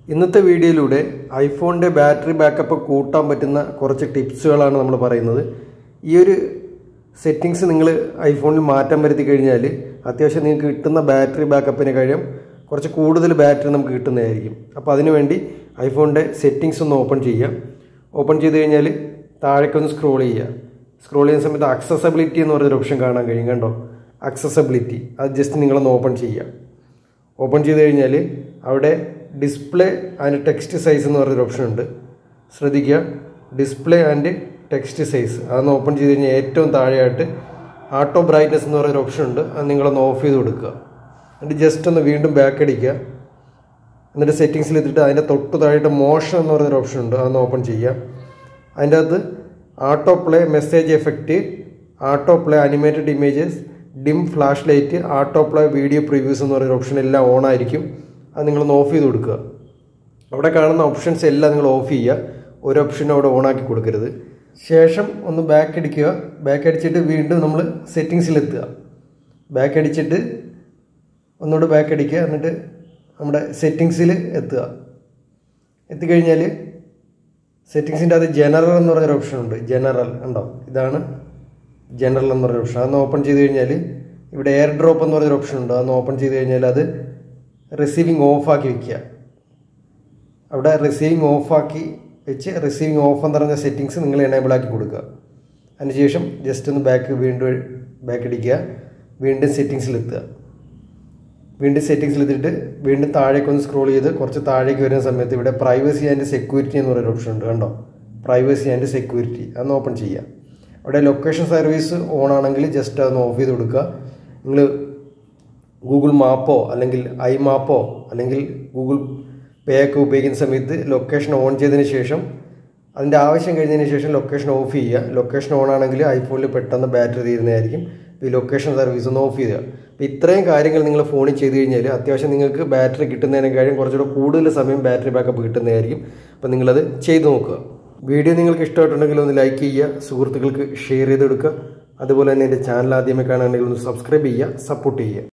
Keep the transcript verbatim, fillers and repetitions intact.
ഇന്നത്തെ വീഡിയോയിലൂടെ ഐഫോണിൻ്റെ battery backup കൂട്ടാൻ പറ്റുന്ന കുറച്ച് ടിപ്സുകളാണ് നമ്മൾ പറയുന്നത്. ഈ ഒരു സെറ്റിങ്സ് നിങ്ങൾ ഐഫോണിൽ മാറ്റം വരുത്തി കഴിഞ്ഞാൽ അത്യാവശ്യം നിങ്ങൾക്ക് കിട്ടുന്ന ബാറ്ററി ബാക്കപ്പിനെ കഴിയും കുറച്ച് കൂടുതൽ ബാറ്ററി നമുക്ക് കിട്ടുന്നതായിരിക്കും. അപ്പോൾ അതിനുവേണ്ടി ഐഫോണിൻ്റെ സെറ്റിങ്സ് ഒന്ന് ഓപ്പൺ ചെയ്യുക. ഓപ്പൺ ചെയ്ത് കഴിഞ്ഞാൽ താഴേക്കൊന്ന് സ്ക്രോൾ ചെയ്യുക. സ്ക്രോൾ ചെയ്യുന്ന സമയത്ത് അക്സസബിലിറ്റി എന്ന് പറഞ്ഞൊരു ഓപ്ഷൻ കാണാൻ കഴിയും. കണ്ടോ, അക്സസബിലിറ്റി. അത് ജസ്റ്റ് നിങ്ങളൊന്ന് ഓപ്പൺ ചെയ്യുക. ഓപ്പൺ ചെയ്ത് കഴിഞ്ഞാൽ അവിടെ ഡിസ്പ്ലേ ആൻഡ് ടെക്സ്റ്റ് സൈസ് എന്ന് പറഞ്ഞൊരു ഓപ്ഷൻ ഉണ്ട്. ശ്രദ്ധിക്കുക, ഡിസ്പ്ലേ ആൻഡ് ടെക്സ്റ്റ് സൈസ്. അതൊന്ന് ഓപ്പൺ ചെയ്ത് കഴിഞ്ഞാൽ ഏറ്റവും താഴെയായിട്ട് ആട്ടോ ബ്രൈറ്റ്നസ് എന്ന് പറയുന്ന ഓപ്ഷൻ ഉണ്ട്. അത് നിങ്ങളൊന്ന് ഓഫ് ചെയ്ത് കൊടുക്കുക. എന്നിട്ട് ജസ്റ്റ് ഒന്ന് വീണ്ടും ബാക്ക് അടിക്കുക. എന്നിട്ട് സെറ്റിങ്സിൽ എത്തിയിട്ട് അതിൻ്റെ തൊട്ട് താഴെയായിട്ട് മോഷൻ എന്ന് പറയുന്നൊരു ഓപ്ഷൻ ഉണ്ട്. അതൊന്ന് ഓപ്പൺ ചെയ്യുക. അതിൻ്റെ അകത്ത് auto play message effect, auto play animated images, dim flash light, auto play video previews എന്ന് പറയുന്ന ഓപ്ഷൻ എല്ലാം ഓൺ ആയിരിക്കും. അത് നിങ്ങളൊന്ന് ഓഫ് ചെയ്ത് കൊടുക്കുക. അവിടെ കാണുന്ന ഓപ്ഷൻസ് എല്ലാം നിങ്ങൾ ഓഫ് ചെയ്യുക. ഒരു ഓപ്ഷനും അവിടെ ഓണാക്കി കൊടുക്കരുത്. ശേഷം ഒന്ന് ബാക്ക് അടിക്കുക. ബാക്ക് അടിച്ചിട്ട് വീണ്ടും നമ്മൾ സെറ്റിങ്സിലെത്തുക. ബാക്ക് അടിച്ചിട്ട് ഒന്നുകൂടെ ബാക്ക് അടിക്കുക. എന്നിട്ട് നമ്മുടെ സെറ്റിങ്സിൽ എത്തുക. എത്തിക്കഴിഞ്ഞാൽ സെറ്റിങ്സിൻ്റെ അത് ജനറൽ എന്ന് പറഞ്ഞൊരു ഓപ്ഷൻ ഉണ്ട്. ജനറൽ ഉണ്ടോ, ഇതാണ് ജനറൽ എന്ന് പറഞ്ഞൊരു ഓപ്ഷൻ. അതൊന്ന് ഓപ്പൺ ചെയ്ത് കഴിഞ്ഞാൽ ഇവിടെ എയർ ഡ്രോപ്പ് എന്ന് പറഞ്ഞൊരു ഓപ്ഷൻ ഉണ്ട്. അതൊന്ന് ഓപ്പൺ ചെയ്ത് കഴിഞ്ഞാൽ അത് റിസീവിങ് ഓഫാക്കി വയ്ക്കുക. അവിടെ റിസീവിങ് ഓഫാക്കി വെച്ച് റിസീവിങ് ഓഫ് എന്ന് പറഞ്ഞ സെറ്റിങ്സ് നിങ്ങൾ എനേബിൾ ആക്കി കൊടുക്കുക. അതിനുശേഷം ജസ്റ്റ് ഒന്ന് ബാക്ക് വീണ്ടും ബാക്ക് അടിക്കുക. വീണ്ടും സെറ്റിങ്സിലെത്തുക. വീണ്ടും സെറ്റിങ്സിലെത്തിയിട്ട് വീണ്ടും താഴേക്കൊന്ന് സ്ക്രോൾ ചെയ്ത് കുറച്ച് താഴേക്ക് വരുന്ന സമയത്ത് ഇവിടെ പ്രൈവസി ആൻഡ് സെക്യൂരിറ്റി എന്ന് പറയുന്ന ഓപ്ഷൻ ഉണ്ട്. കണ്ടോ, പ്രൈവസി ആൻഡ് സെക്യൂരിറ്റി. അതൊന്ന് ഓപ്പൺ ചെയ്യുക. അവിടെ ലൊക്കേഷൻ സർവീസ് ഓൺ ആണെങ്കിൽ ജസ്റ്റ് അതൊന്ന് ഓഫ് ചെയ്ത് കൊടുക്കുക. നിങ്ങൾ ഗൂഗിൾ മാപ്പോ അല്ലെങ്കിൽ ഐ മാപ്പോ അല്ലെങ്കിൽ ഗൂഗിൾ പേ ഒക്കെ ഉപയോഗിക്കുന്ന സമയത്ത് ലൊക്കേഷൻ ഓൺ ചെയ്തതിന് ശേഷം അതിൻ്റെ ആവശ്യം കഴിഞ്ഞതിന് ശേഷം ലൊക്കേഷൻ ഓഫ് ചെയ്യുക. ലൊക്കേഷൻ ഓൺ ആണെങ്കിൽ ഐഫോണിൽ പെട്ടെന്ന് ബാറ്ററി തീരുന്നതായിരിക്കും. ഈ ലൊക്കേഷൻ സർവീസ് ഒന്ന് ഓഫ് ചെയ്യുക. അപ്പോൾ ഇത്രയും കാര്യങ്ങൾ നിങ്ങൾ ഫോണിൽ ചെയ്ത് കഴിഞ്ഞാൽ അത്യാവശ്യം നിങ്ങൾക്ക് ബാറ്ററി കിട്ടുന്നതിനേക്കാളും കുറച്ചുകൂടെ കൂടുതൽ സമയം ബാറ്ററി ബാക്കപ്പ് കിട്ടുന്നതായിരിക്കും. അപ്പോൾ നിങ്ങളത് ചെയ്ത് നോക്കുക. വീഡിയോ നിങ്ങൾക്ക് ഇഷ്ടമായിട്ടുണ്ടെങ്കിൽ ഒന്ന് ലൈക്ക് ചെയ്യുക, സുഹൃത്തുക്കൾക്ക് ഷെയർ ചെയ്ത് കൊടുക്കുക. അതുപോലെ തന്നെ എൻ്റെ ചാനൽ ആദ്യമേ കാണുകയാണെങ്കിൽ ഒന്ന് സബ്സ്ക്രൈബ് ചെയ്യുക, സപ്പോർട്ട് ചെയ്യുക.